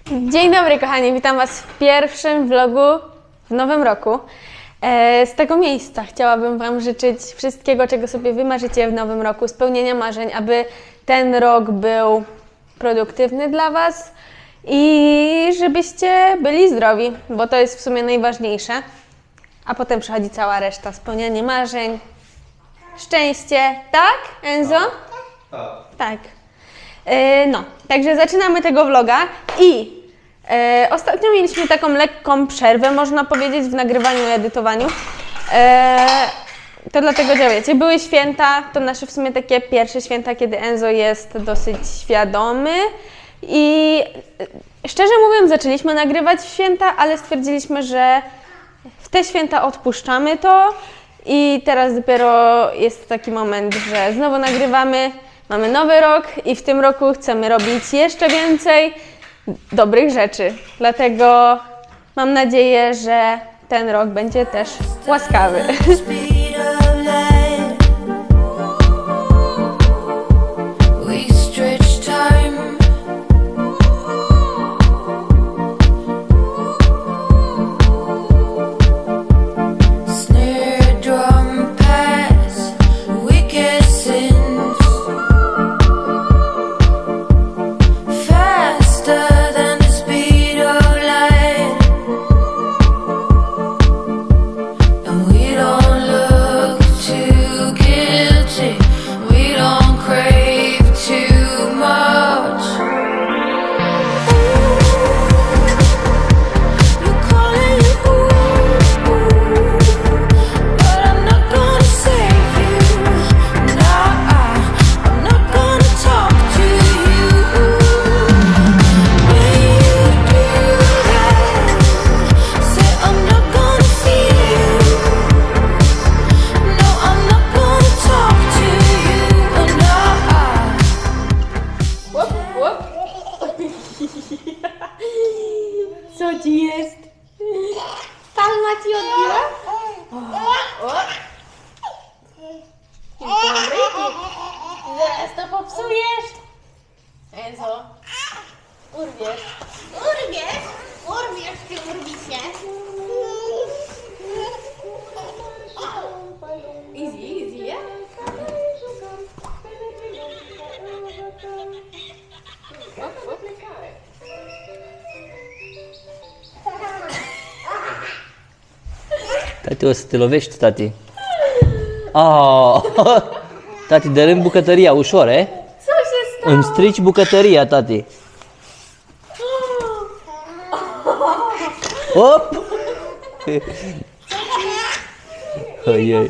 Dzień dobry kochani, witam Was w pierwszym vlogu w nowym roku. Z tego miejsca chciałabym Wam życzyć wszystkiego, czego sobie wymarzycie w nowym roku, spełnienia marzeń, aby ten rok był produktywny dla Was i żebyście byli zdrowi, bo to jest w sumie najważniejsze. A potem przychodzi cała reszta, spełnianie marzeń, szczęście, tak Enzo? Tak. No, także zaczynamy tego vloga i ostatnio mieliśmy taką lekką przerwę, można powiedzieć, w nagrywaniu i edytowaniu. To dlatego, że wiecie, były święta, to nasze w sumie takie pierwsze święta, kiedy Enzo jest dosyć świadomy i szczerze mówiąc zaczęliśmy nagrywać w święta, ale stwierdziliśmy, że w te święta odpuszczamy to i teraz dopiero jest taki moment, że znowu nagrywamy. Mamy nowy rok i w tym roku chcemy robić jeszcze więcej dobrych rzeczy. Dlatego mam nadzieję, że ten rok będzie też łaskawy. Co ci jest? Palma ci odbiła? Dobry. Zaraz to popsujesz. Enzo. Urwiesz. Urwiesz? Urwiesz ty, urwisie. Easy, yeah? Tati, o să te lovești, tati. Oh, tati, dărâm bucătăria ușor, e? Co się stało? Îmi strici bucătăria, tati. Hop! Oi, oi.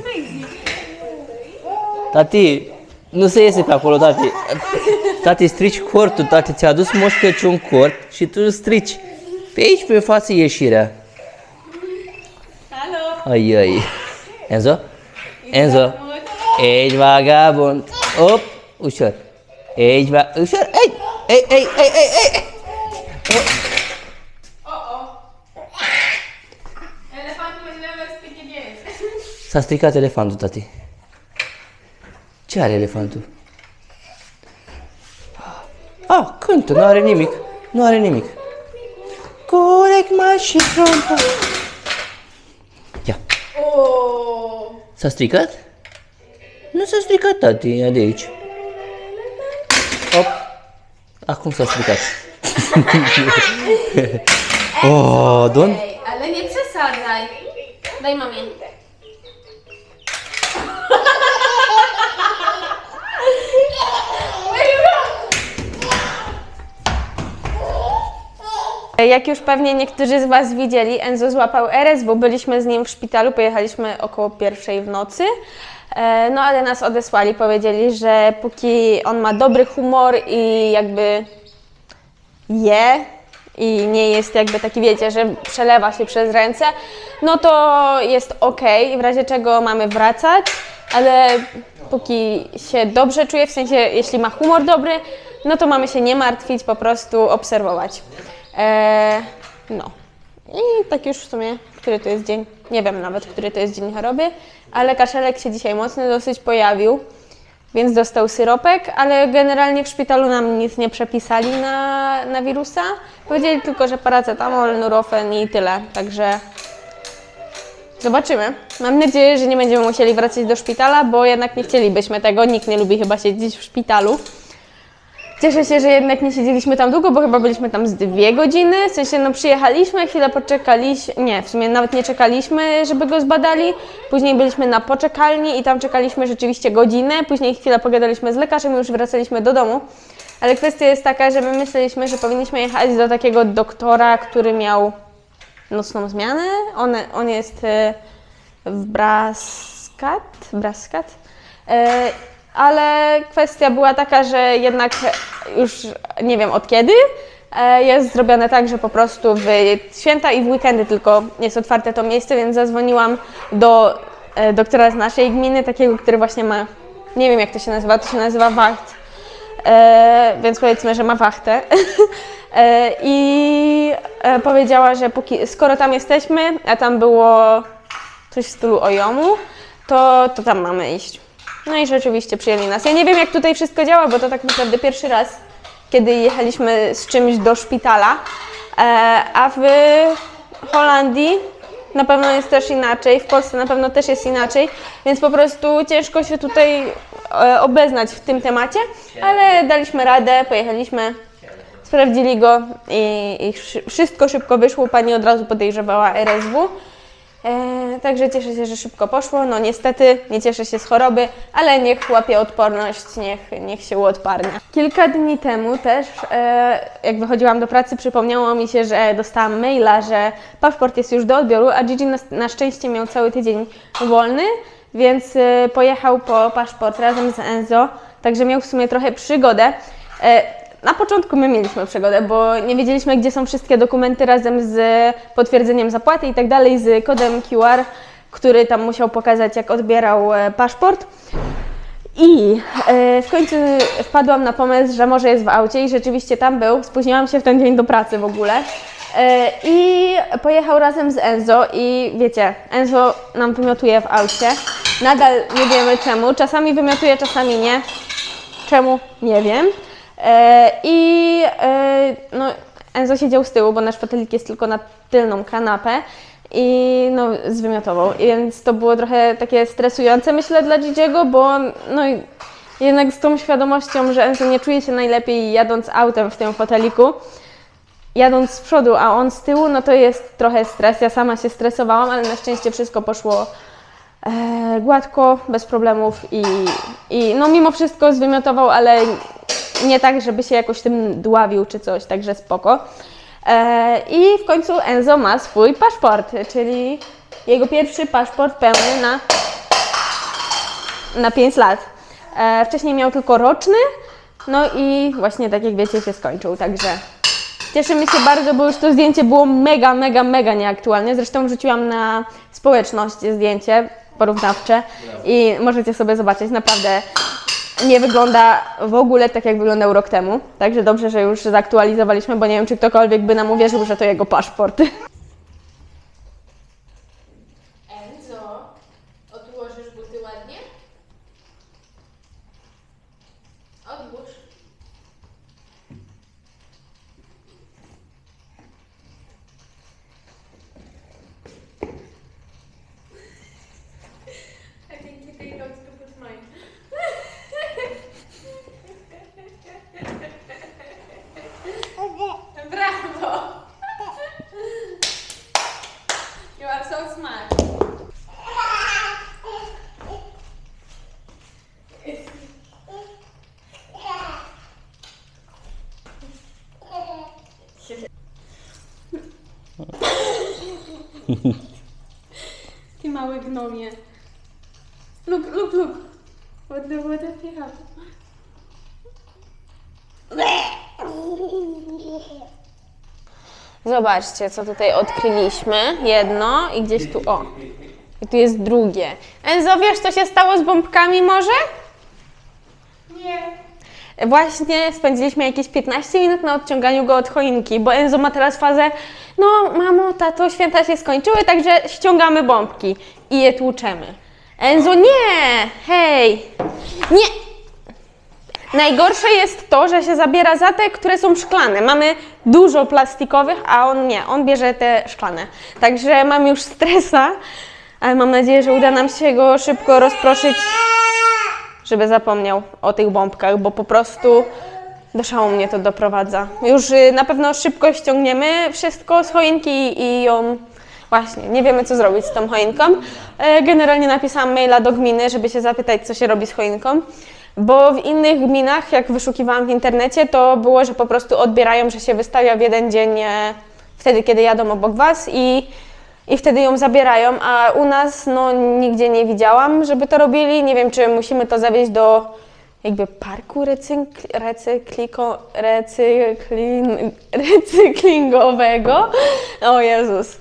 Tati, nu se iese pe acolo, tati. Tati, strici cortul, tati, ți-a adus Moș Crăciun cort și tu strici. Pe aici, pe față, ieșirea. Ai, ai. Enzo? Enzo? Ești vagabond. Hop, ușor. Ești ușor. Ei. S-a stricat elefantul, tati. Ce are elefantul? Ah, cântă, nu are nimic. Nu are nimic. Corect, mai și pronto. Ia. S-a stricat? Nu s-a stricat, tati, ia de aici. Hop. Acum s-a stricat. O, Don? Ale nie przesadzaj. Daj mamie. Jak już pewnie niektórzy z Was widzieli, Enzo złapał RSW, byliśmy z nim w szpitalu, pojechaliśmy około 1:00 w nocy, no ale nas odesłali, powiedzieli, że póki on ma dobry humor i jakby je i nie jest jakby taki, wiecie, że przelewa się przez ręce, no to jest ok, w razie czego mamy wracać, ale póki się dobrze czuje, w sensie jeśli ma humor dobry, no to mamy się nie martwić, po prostu obserwować. No i tak już w sumie, który to jest dzień, nie wiem nawet, który to jest dzień choroby, ale kaszelek się dzisiaj mocny dosyć pojawił. więc dostał syropek, ale generalnie w szpitalu nam nic nie przepisali na wirusa. Powiedzieli tylko, że paracetamol, nurofen i tyle, także zobaczymy. Mam nadzieję, że nie będziemy musieli wracać do szpitala, bo jednak nie chcielibyśmy tego, nikt nie lubi chyba siedzieć w szpitalu. Cieszę się, że jednak nie siedzieliśmy tam długo, bo chyba byliśmy tam z 2 godziny. W sensie, no przyjechaliśmy, chwilę poczekaliśmy, nie, w sumie nawet nie czekaliśmy, żeby go zbadali. Później byliśmy na poczekalni i tam czekaliśmy rzeczywiście godzinę. Później chwilę pogadaliśmy z lekarzem i już wracaliśmy do domu. Ale kwestia jest taka, że my myśleliśmy, że powinniśmy jechać do takiego doktora, który miał nocną zmianę. On jest w Brascat. Ale kwestia była taka, że jednak już nie wiem od kiedy jest zrobione tak, że po prostu w święta i w weekendy tylko jest otwarte to miejsce, więc zadzwoniłam do doktora z naszej gminy, takiego, który właśnie ma, nie wiem jak to się nazywa wacht, więc powiedzmy, że ma wachtę. I powiedziała, że skoro tam jesteśmy, a tam było coś w stylu OJOM-u, to tam mamy iść. No i rzeczywiście przyjęli nas. Ja nie wiem, jak tutaj wszystko działa, bo to tak naprawdę pierwszy raz, kiedy jechaliśmy z czymś do szpitala, a w Holandii na pewno jest też inaczej, w Polsce na pewno też jest inaczej, więc po prostu ciężko się tutaj obeznać w tym temacie, ale daliśmy radę, pojechaliśmy, sprawdzili go i wszystko szybko wyszło. Pani od razu podejrzewała RSW. Także cieszę się, że szybko poszło. No niestety nie cieszę się z choroby, ale niech łapie odporność, niech się uodparnia. Kilka dni temu też, jak wychodziłam do pracy, przypomniało mi się, że dostałam maila, że paszport jest już do odbioru, a Gigi na szczęście miał cały tydzień wolny, więc pojechał po paszport razem z Enzo, także miał w sumie trochę przygodę. Na początku my mieliśmy przygodę, bo nie wiedzieliśmy, gdzie są wszystkie dokumenty razem z potwierdzeniem zapłaty i tak dalej, z kodem QR, który tam musiał pokazać, jak odbierał paszport. I w końcu wpadłam na pomysł, że może jest w aucie i rzeczywiście tam był. Spóźniłam się w ten dzień do pracy w ogóle. I pojechał razem z Enzo i wiecie, Enzo nam wymiotuje w aucie. Nadal nie wiemy czemu, czasami wymiotuje, czasami nie. Czemu? Nie wiem. No, Enzo siedział z tyłu, bo nasz fotelik jest tylko na tylną kanapę i no, zwymiotował. Więc to było trochę takie stresujące, myślę, dla Gigiego, bo no, jednak z tą świadomością, że Enzo nie czuje się najlepiej jadąc autem w tym foteliku, jadąc z przodu, a on z tyłu, no to jest trochę stres. Ja sama się stresowałam, ale na szczęście wszystko poszło gładko, bez problemów i no mimo wszystko zwymiotował, ale nie tak, żeby się jakoś tym dławił czy coś, także spoko. I w końcu Enzo ma swój paszport, czyli jego pierwszy paszport pełny na 5 lat. Wcześniej miał tylko roczny, no i właśnie tak jak wiecie się skończył, także cieszymy się bardzo, bo już to zdjęcie było mega nieaktualne. Zresztą wrzuciłam na społeczność zdjęcie porównawcze i możecie sobie zobaczyć, naprawdę nie wygląda w ogóle tak, jak wyglądał rok temu. Także dobrze, że już zaktualizowaliśmy, bo nie wiem, czy ktokolwiek by nam uwierzył, że to jego paszport. Enzo, odłożysz buty ładnie? Odłóż. I think you take those to put mine. Brawo! You are so smart. Ty mały gnomie. Look. What does he have? Zobaczcie, co tutaj odkryliśmy. Jedno i gdzieś tu, o. I tu jest drugie. Enzo, wiesz, co się stało z bombkami może? Nie. Właśnie spędziliśmy jakieś 15 minut na odciąganiu go od choinki, bo Enzo ma teraz fazę, no mamo, tato, święta się skończyły, także ściągamy bombki i je tłuczemy. Enzo, nie! Hej! Nie! Najgorsze jest to, że się zabiera za te, które są szklane. Mamy dużo plastikowych, a on nie, on bierze te szklane. Także mam już stresa, ale mam nadzieję, że uda nam się go szybko rozproszyć, żeby zapomniał o tych bombkach, bo po prostu do szału mnie to doprowadza. Już na pewno szybko ściągniemy wszystko z choinki i ją... Właśnie, nie wiemy co zrobić z tą choinką. Generalnie napisałam maila do gminy, żeby się zapytać, co się robi z choinką. Bo w innych gminach, jak wyszukiwałam w internecie, to było, że po prostu odbierają, że się wystawia w jeden dzień, wtedy kiedy jadą obok Was i wtedy ją zabierają, a u nas no nigdzie nie widziałam, żeby to robili. Nie wiem, czy musimy to zawieźć do jakby parku recyklingowego. O Jezus.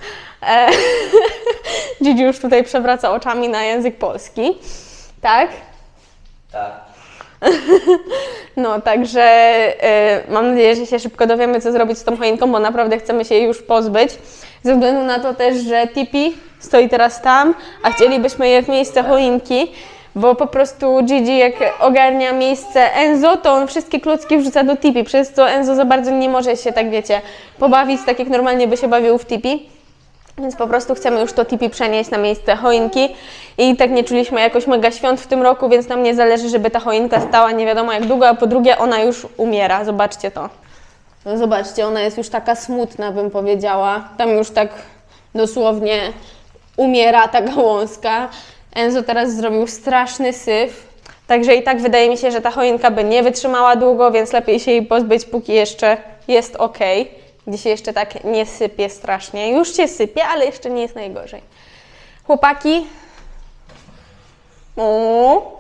Gigi już tutaj przewraca oczami na język polski. Tak? Tak. No, także mam nadzieję, że się szybko dowiemy, co zrobić z tą choinką, bo naprawdę chcemy się jej już pozbyć. Ze względu na to też, że Tipi stoi teraz tam, a chcielibyśmy je w miejsce choinki, bo po prostu Gigi jak ogarnia miejsce Enzo, to on wszystkie klocki wrzuca do Tipi, przez co Enzo za bardzo nie może się, tak wiecie, pobawić tak jak normalnie by się bawił w Tipi. Więc po prostu chcemy już to Tipi przenieść na miejsce choinki i tak nie czuliśmy jakoś mega świąt w tym roku, więc nam nie zależy, żeby ta choinka stała nie wiadomo jak długo, a po drugie ona już umiera, zobaczcie to. No zobaczcie, ona jest już taka smutna, bym powiedziała, tam już tak dosłownie umiera ta gałązka. Enzo teraz zrobił straszny syf, także i tak wydaje mi się, że ta choinka by nie wytrzymała długo, więc lepiej się jej pozbyć, póki jeszcze jest ok. Gdzie się jeszcze tak nie sypie strasznie. Już się sypie, ale jeszcze nie jest najgorzej. Chłopaki. O,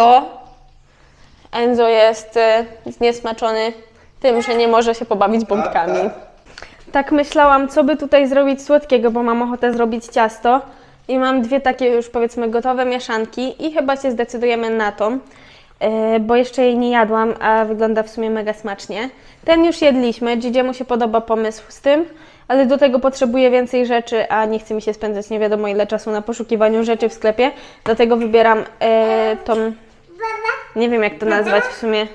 Enzo jest zniesmaczony tym, że nie może się pobawić bombkami. Tak myślałam, co by tutaj zrobić słodkiego, bo mam ochotę zrobić ciasto. I mam dwie takie już powiedzmy gotowe mieszanki i chyba się zdecydujemy na tą. Bo jeszcze jej nie jadłam, a wygląda w sumie mega smacznie. Ten już jedliśmy, Gigiemu się podoba pomysł z tym, ale do tego potrzebuję więcej rzeczy, a nie chce mi się spędzać nie wiadomo ile czasu na poszukiwaniu rzeczy w sklepie. Dlatego wybieram tą, nie wiem jak to nazwać w sumie,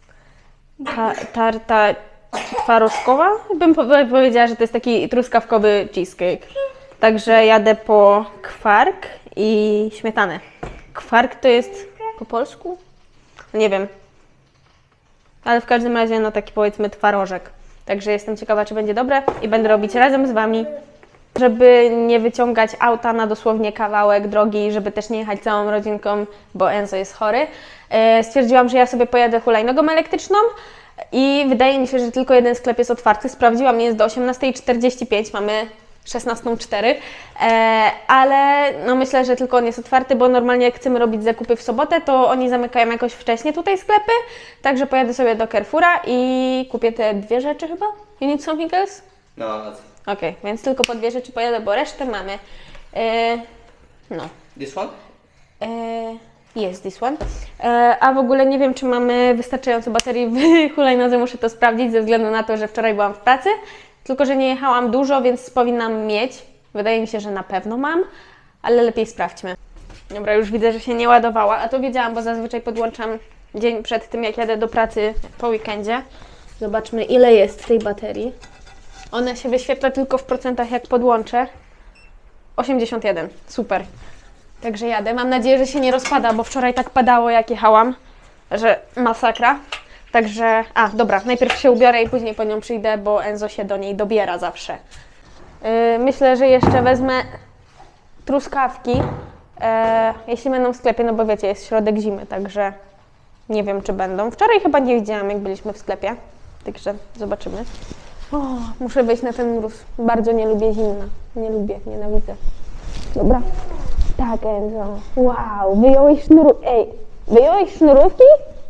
tarta twarożkowa? Bym powiedziała, że to jest taki truskawkowy cheesecake. Także jadę po kwark i śmietanę. Kwark to jest po polsku? Nie wiem, ale w każdym razie no taki powiedzmy twarożek. Także jestem ciekawa, czy będzie dobre i będę robić razem z Wami, żeby nie wyciągać auta na dosłownie kawałek drogi, żeby też nie jechać całą rodzinką, bo Enzo jest chory. Stwierdziłam, że ja sobie pojadę hulajnogą elektryczną i wydaje mi się, że tylko jeden sklep jest otwarty. Sprawdziłam, jest do 18:45, mamy 16:04, ale no myślę, że tylko on jest otwarty, bo normalnie jak chcemy robić zakupy w sobotę, to oni zamykają jakoś wcześniej tutaj sklepy, także pojadę sobie do Carrefoura i kupię te dwie rzeczy chyba. You need something else? No, Okej, więc tylko po dwie rzeczy pojadę, bo resztę mamy. No. This one? Jest this one. A w ogóle nie wiem, czy mamy wystarczająco baterii w hulajnodze, muszę to sprawdzić ze względu na to, że wczoraj byłam w pracy. Tylko że nie jechałam dużo, więc powinnam mieć. Wydaje mi się, że na pewno mam, ale lepiej sprawdźmy. Dobra, już widzę, że się nie ładowała, a to wiedziałam, bo zazwyczaj podłączam dzień przed tym, jak jadę do pracy po weekendzie. Zobaczmy, ile jest w tej baterii. Ona się wyświetla tylko w procentach, jak podłączę. 81, super. Także jadę. Mam nadzieję, że się nie rozpada, bo wczoraj tak padało, jak jechałam, że masakra. Także, dobra, najpierw się ubiorę i później po nią przyjdę, bo Enzo się do niej dobiera zawsze. Myślę, że jeszcze wezmę truskawki, jeśli będą w sklepie, no bo wiecie, jest środek zimy, także nie wiem, czy będą. Wczoraj chyba nie widziałam, jak byliśmy w sklepie, także zobaczymy. O, muszę wejść na ten mróz. Bardzo nie lubię zimna. Nie lubię, nienawidzę. Dobra. Tak, Enzo. Wow, wyjąłeś sznurówki?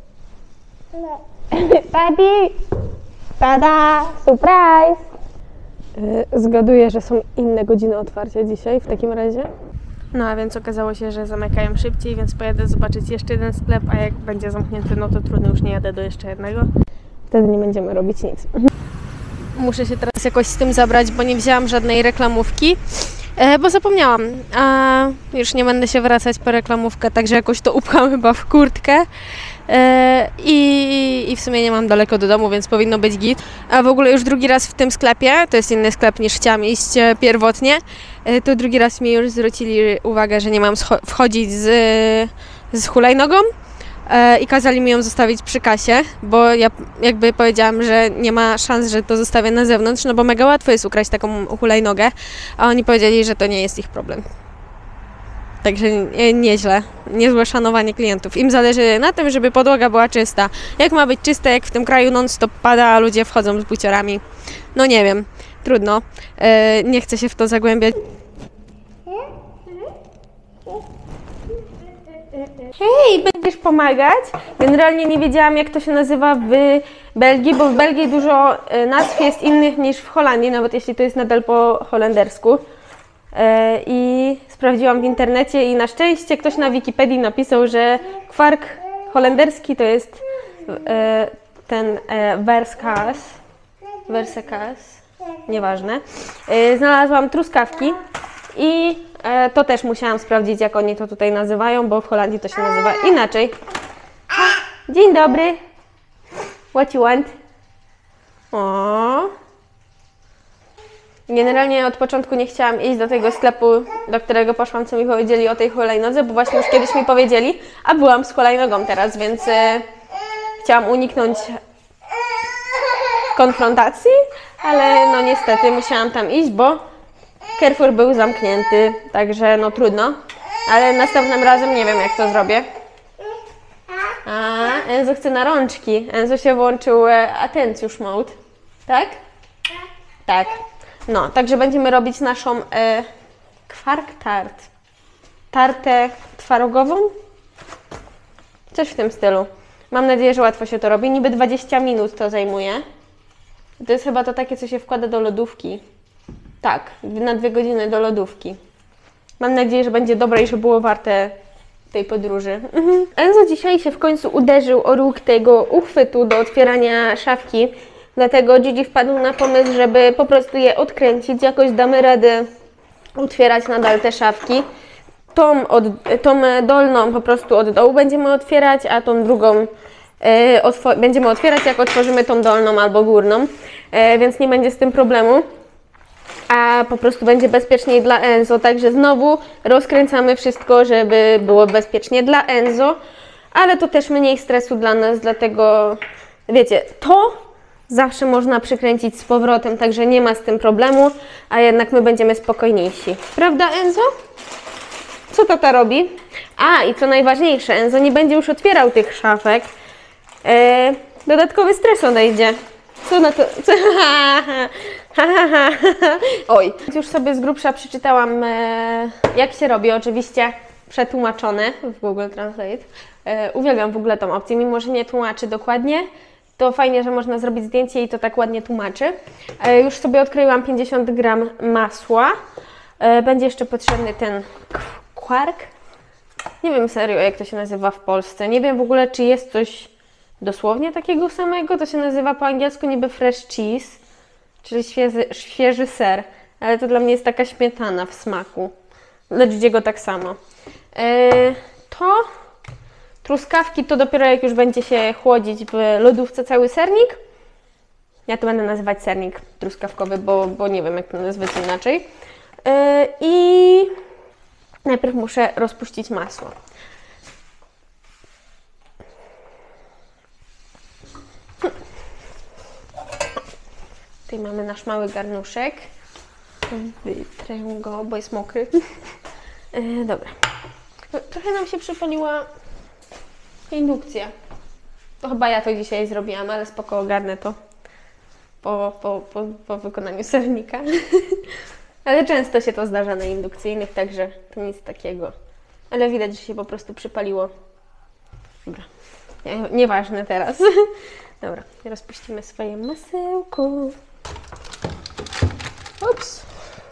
Tati! Tada! Surprise! Zgaduję, że są inne godziny otwarcia dzisiaj w takim razie. No a więc okazało się, że zamykają szybciej, więc pojadę zobaczyć jeszcze jeden sklep, a jak będzie zamknięty, no to trudno, już nie jadę do jeszcze jednego. Wtedy nie będziemy robić nic. Muszę się teraz jakoś z tym zabrać, bo nie wzięłam żadnej reklamówki, bo zapomniałam, a już nie będę się wracać po reklamówkę, także jakoś to upcham chyba w kurtkę. I w sumie nie mam daleko do domu, więc powinno być git. A w ogóle już drugi raz w tym sklepie, to jest inny sklep niż chciałam iść pierwotnie, to drugi raz mi już zwrócili uwagę, że nie mam wchodzić z hulajnogą i kazali mi ją zostawić przy kasie, bo ja jakby powiedziałam, że nie ma szans, że to zostawię na zewnątrz, no bo mega łatwo jest ukraść taką hulajnogę, a oni powiedzieli, że to nie jest ich problem. Także nieźle, niezłe szanowanie klientów. Im zależy na tym, żeby podłoga była czysta. Jak ma być czysta, jak w tym kraju non-stop pada, a ludzie wchodzą z buciorami? No nie wiem, trudno. Nie chcę się w to zagłębiać. Hej, będziesz pomagać? Generalnie nie wiedziałam, jak to się nazywa w Belgii, bo w Belgii dużo nazw jest innych niż w Holandii, nawet jeśli to jest nadal po holendersku. I sprawdziłam w internecie i na szczęście ktoś na Wikipedii napisał, że kwark holenderski to jest ten Versekas, nieważne. Znalazłam truskawki i to też musiałam sprawdzić, jak oni to tutaj nazywają, bo w Holandii to się nazywa inaczej. Dzień dobry. What you want? O. Generalnie od początku nie chciałam iść do tego sklepu, do którego poszłam, co mi powiedzieli o tej hulajnodze, bo właśnie już kiedyś mi powiedzieli, a byłam z hulajnogą teraz, więc chciałam uniknąć konfrontacji, ale no niestety musiałam tam iść, bo Carrefour był zamknięty, także no trudno, ale następnym razem nie wiem, jak to zrobię. A, Enzo chce na rączki. Enzo się włączył Attention Mode, tak? Tak. No, także będziemy robić naszą kwark tart. Tartę twarogową? Coś w tym stylu. Mam nadzieję, że łatwo się to robi. Niby 20 minut to zajmuje. To jest chyba to takie, co się wkłada do lodówki. Tak, na 2 godziny do lodówki. Mam nadzieję, że będzie dobre i że było warte tej podróży. Enzo dzisiaj się w końcu uderzył o róg tego uchwytu do otwierania szafki. Dlatego Gigi wpadł na pomysł, żeby po prostu je odkręcić. Jakoś damy radę otwierać nadal te szafki. Tą dolną po prostu od dołu będziemy otwierać, a tą drugą będziemy otwierać, jak otworzymy tą dolną albo górną. Więc nie będzie z tym problemu. A po prostu będzie bezpieczniej dla Enzo. Także znowu rozkręcamy wszystko, żeby było bezpiecznie dla Enzo. Ale to też mniej stresu dla nas, dlatego wiecie, to zawsze można przykręcić z powrotem, także nie ma z tym problemu, a jednak my będziemy spokojniejsi. Prawda, Enzo? Co tata robi? A, i co najważniejsze, Enzo nie będzie już otwierał tych szafek. Dodatkowy stres odejdzie. Co na to? Oj, już sobie z grubsza przeczytałam, jak się robi, oczywiście przetłumaczone w Google Translate. Uwielbiam w ogóle tą opcję, mimo że nie tłumaczy dokładnie. To fajnie, że można zrobić zdjęcie i to tak ładnie tłumaczy. Już sobie odkryłam 50 gram masła. Będzie jeszcze potrzebny ten kwark. Nie wiem serio, jak to się nazywa w Polsce. Nie wiem w ogóle, czy jest coś dosłownie takiego samego. To się nazywa po angielsku niby fresh cheese, czyli świeży ser. Ale to dla mnie jest taka śmietana w smaku. Dla Gigiego tak samo. Truskawki to dopiero jak już będzie się chłodzić w lodówce cały sernik. Ja to będę nazywać sernik truskawkowy, bo nie wiem, jak to nazwać inaczej. I najpierw muszę rozpuścić masło. Tutaj mamy nasz mały garnuszek. Wytrę go, bo jest mokry. Dobra. Trochę nam się przypaliła indukcja. To chyba ja to dzisiaj zrobiłam, ale spoko, ogarnę to po wykonaniu sernika. Ale często się to zdarza na indukcyjnych, także to nic takiego. Ale widać, że się po prostu przypaliło. Dobra, nieważne teraz. Dobra, rozpuścimy swoje masełko. Ups.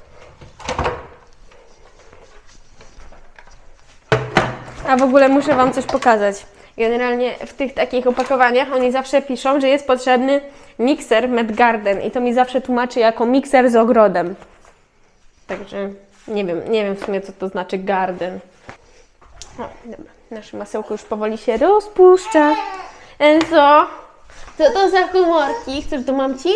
A w ogóle muszę Wam coś pokazać. Generalnie w tych takich opakowaniach oni zawsze piszą, że jest potrzebny mikser Met Garden i to mi zawsze tłumaczy jako mikser z ogrodem. Także nie wiem w sumie, co to znaczy garden. O, dobra. Nasze masełko już powoli się rozpuszcza. Enzo, co to za humorki? Chcesz do mamci?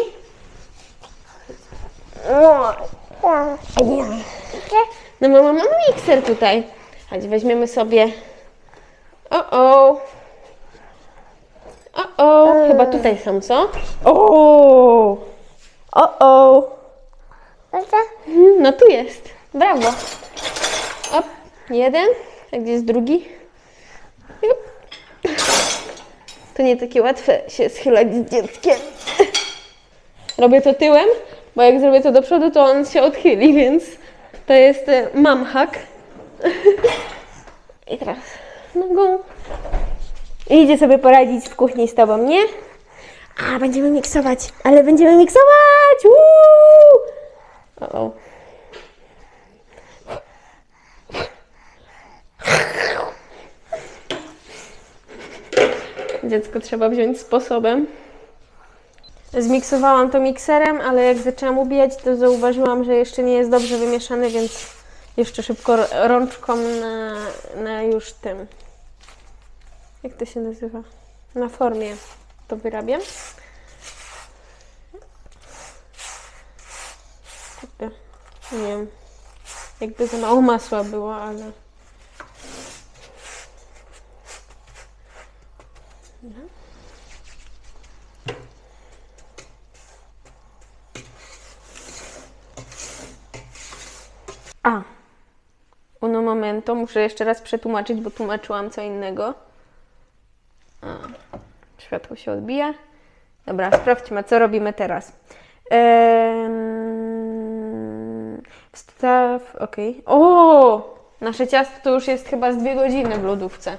No mama, mamy mikser tutaj. Chodź, weźmiemy sobie... Chyba tutaj są, co? No tu jest. Brawo. Op, jeden. A gdzie jest drugi? Jup. To nie takie łatwe się schylać z dzieckiem. Robię to tyłem, bo jak zrobię to do przodu, to on się odchyli, więc to jest mom hack. I teraz nogą. Idzie sobie poradzić w kuchni z tobą, nie? A, będziemy miksować, ale będziemy miksować! O. Dziecko trzeba wziąć sposobem. Zmiksowałam to mikserem, ale jak zaczęłam ubijać, to zauważyłam, że jeszcze nie jest dobrze wymieszany, więc jeszcze szybko rączką na już tym. Jak to się nazywa? Na formie to wyrabiam. Nie wiem, jakby za mało masła było, ale... Uno momento, muszę jeszcze raz przetłumaczyć, bo tłumaczyłam co innego. Światło się odbija. Dobra, sprawdźmy, co robimy teraz. Wstaw, okej. O! Nasze ciasto to już jest chyba z 2 godziny w lodówce.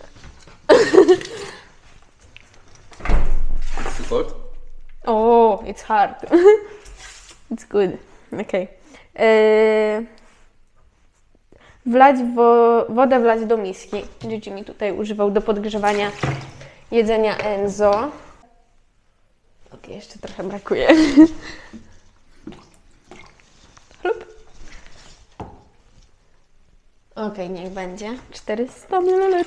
Support? Oh, it's hard. It's good. Okay. Wodę wlać do miski. Gigi mi tutaj używał do podgrzewania jedzenia Enzo. Ok, jeszcze trochę brakuje. Chlup. Ok, niech będzie. 400 ml.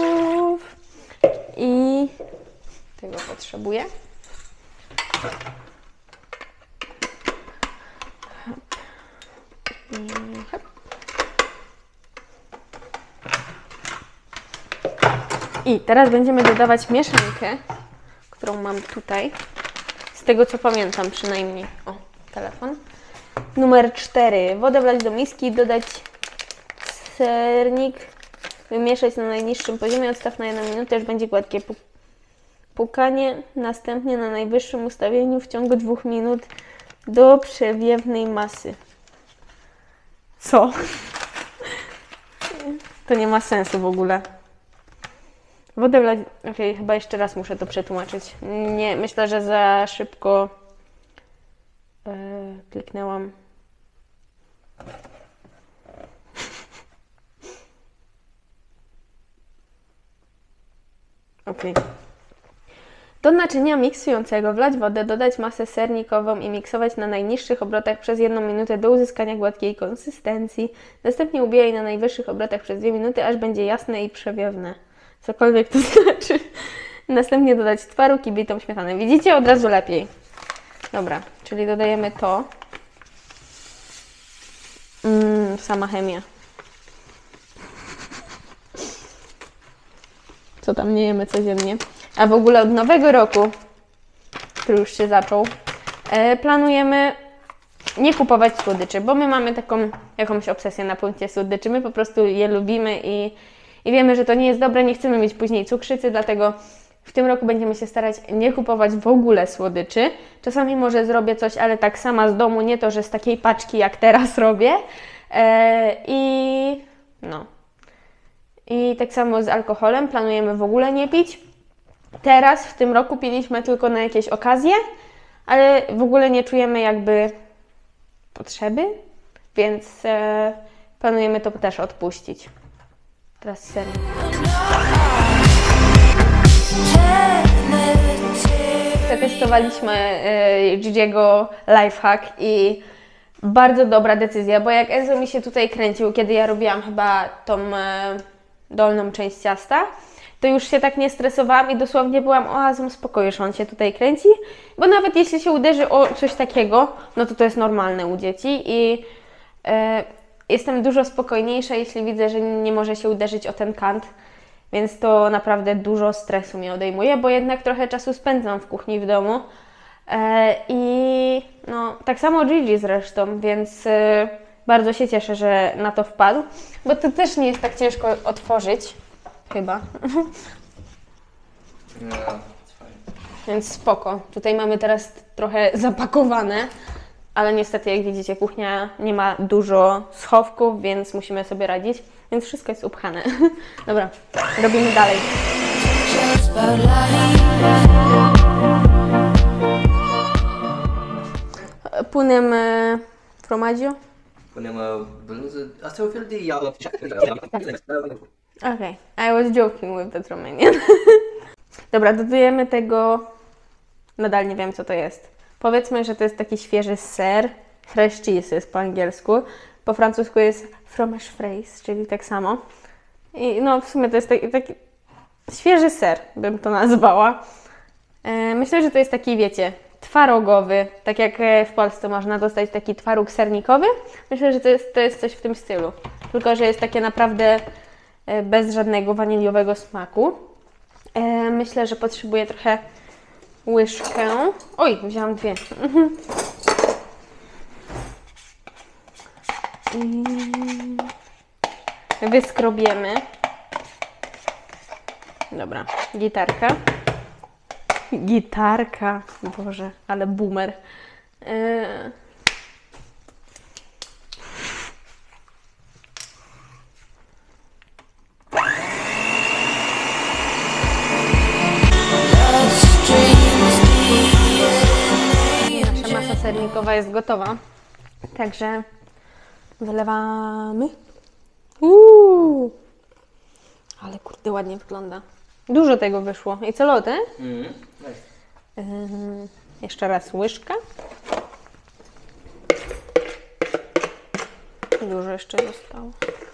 I tego potrzebuję. I teraz będziemy dodawać mieszankę, którą mam tutaj. Z tego co pamiętam przynajmniej. O, telefon. Numer 4. Wodę wlać do miski, dodać sernik, wymieszać na najniższym poziomie, odstaw na 1 minutę, aż będzie gładkie pukanie. Następnie na najwyższym ustawieniu w ciągu 2 minut do przewiewnej masy. Co? To nie ma sensu w ogóle. Wodę wlać... Okej, chyba jeszcze raz muszę to przetłumaczyć. Nie, myślę, że za szybko kliknęłam. Okej. Do naczynia miksującego wlać wodę, dodać masę sernikową i miksować na najniższych obrotach przez 1 minutę do uzyskania gładkiej konsystencji. Następnie ubijaj na najwyższych obrotach przez 2 minuty, aż będzie jasne i przewiewne. Cokolwiek to znaczy. Następnie dodać twaróg i bitą śmietanę. Widzicie? Od razu lepiej. Dobra, czyli dodajemy to. Sama chemia. Co tam nie jemy codziennie. A w ogóle od nowego roku, który już się zaczął, planujemy nie kupować słodyczy, bo my mamy taką jakąś obsesję na punkcie słodyczy. My po prostu je lubimy i wiemy, że to nie jest dobre, nie chcemy mieć później cukrzycy, dlatego w tym roku będziemy się starać nie kupować w ogóle słodyczy. Czasami może zrobię coś, ale tak sama z domu, nie to, że z takiej paczki jak teraz robię. I tak samo z alkoholem planujemy w ogóle nie pić. Teraz w tym roku piliśmy tylko na jakieś okazje, ale w ogóle nie czujemy jakby potrzeby, więc planujemy to też odpuścić. Teraz sernik. Przetestowaliśmy Gigiego lifehack i bardzo dobra decyzja, bo jak Enzo mi się tutaj kręcił, kiedy ja robiłam chyba tą dolną część ciasta, to już się tak nie stresowałam i dosłownie byłam oazą spokoju, że on się tutaj kręci, bo nawet jeśli się uderzy o coś takiego, no to jest normalne u dzieci i jestem dużo spokojniejsza, jeśli widzę, że nie może się uderzyć o ten kant, więc to naprawdę dużo stresu mi odejmuje, bo jednak trochę czasu spędzam w kuchni w domu i no, tak samo Gigi zresztą, więc bardzo się cieszę, że na to wpadł, bo to też nie jest tak ciężko otworzyć, chyba. Więc spoko. Tutaj mamy teraz trochę zapakowane, ale niestety, jak widzicie, kuchnia nie ma dużo schowków, więc musimy sobie radzić, więc wszystko jest upchane. Dobra, robimy dalej. Punem formaggio. Puniamo bluzy. A co di Okay, I was joking with that Romanian. Dobra, dodajemy tego, nadal nie wiem co to jest. Powiedzmy, że to jest taki świeży ser, fresh cheese jest po angielsku. Po francusku jest fromage frais, czyli tak samo. I no w sumie to jest taki świeży ser, bym to nazwała. Myślę, że to jest taki, wiecie, twarogowy, tak jak w Polsce można dostać taki twaróg sernikowy. Myślę, że to jest coś w tym stylu. Tylko że jest takie naprawdę bez żadnego waniliowego smaku. Myślę, że potrzebuję trochę łyżkę. Oj, wzięłam dwie. I wyskrobiemy. Dobra, gitarka. Gitarka, Boże, ale boomer. Nasza masa sernikowa jest gotowa, także wylewamy. Ale kurde, ładnie wygląda. Dużo tego wyszło. I co, lody? Jeszcze raz łyżka. Dużo jeszcze zostało.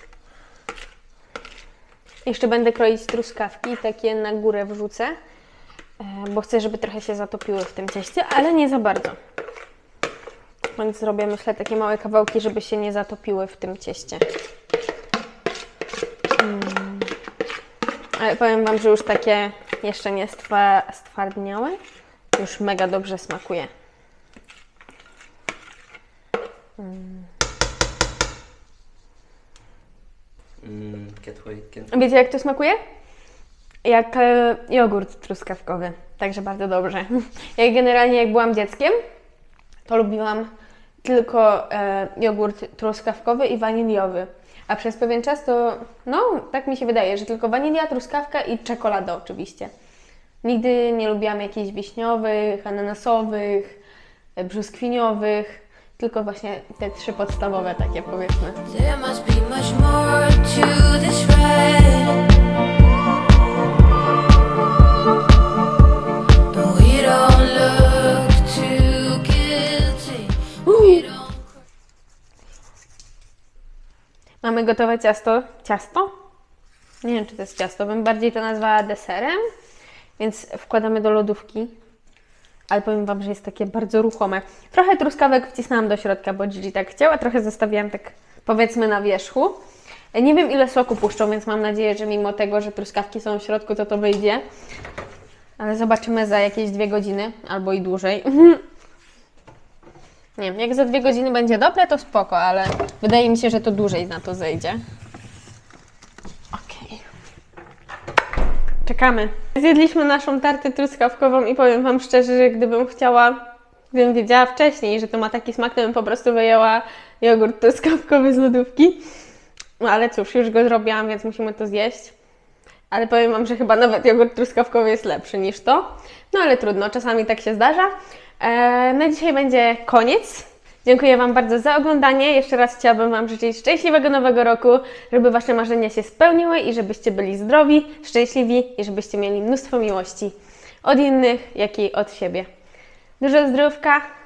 Jeszcze będę kroić truskawki, takie na górę wrzucę, bo chcę, żeby trochę się zatopiły w tym cieście, ale nie za bardzo. Więc zrobię, myślę, takie małe kawałki, żeby się nie zatopiły w tym cieście. Ale powiem Wam, że już takie jeszcze nie stwardniałe. Już mega dobrze smakuje. Wiecie, jak to smakuje? Jak jogurt truskawkowy. Także bardzo dobrze. Ja generalnie jak byłam dzieckiem, to lubiłam tylko jogurt truskawkowy i waniliowy. A przez pewien czas to, no, tak mi się wydaje, że tylko wanilia, truskawka i czekolada oczywiście. Nigdy nie lubiłam jakichś wiśniowych, ananasowych, brzoskwiniowych, tylko właśnie te trzy podstawowe takie, powiedzmy. There must be much more to this ride. But we don't look too guilty. Mamy gotowe ciasto. Ciasto? Nie wiem, czy to jest ciasto, bym bardziej to nazwała deserem. Więc wkładamy do lodówki. Ale powiem Wam, że jest takie bardzo ruchome. Trochę truskawek wcisnęłam do środka, bo Gigi tak chciała. Trochę zostawiłam tak, powiedzmy, na wierzchu. Nie wiem, ile soku puszczą, więc mam nadzieję, że mimo tego, że truskawki są w środku, to wyjdzie. Ale zobaczymy za jakieś 2 godziny, albo i dłużej. Nie wiem, jak za 2 godziny będzie dobre, to spoko, ale wydaje mi się, że to dłużej na to zejdzie. Okej. Czekamy. Zjedliśmy naszą tartę truskawkową i powiem Wam szczerze, że gdybym wiedziała wcześniej, że to ma taki smak, to bym po prostu wyjęła jogurt truskawkowy z lodówki. No ale cóż, już go zrobiłam, więc musimy to zjeść. Ale powiem Wam, że chyba nawet jogurt truskawkowy jest lepszy niż to. No ale trudno, czasami tak się zdarza. Na dzisiaj będzie koniec. Dziękuję Wam bardzo za oglądanie. Jeszcze raz chciałabym Wam życzyć szczęśliwego nowego roku, żeby Wasze marzenia się spełniły i żebyście byli zdrowi, szczęśliwi i żebyście mieli mnóstwo miłości od innych, jak i od siebie. Dużo zdrówka,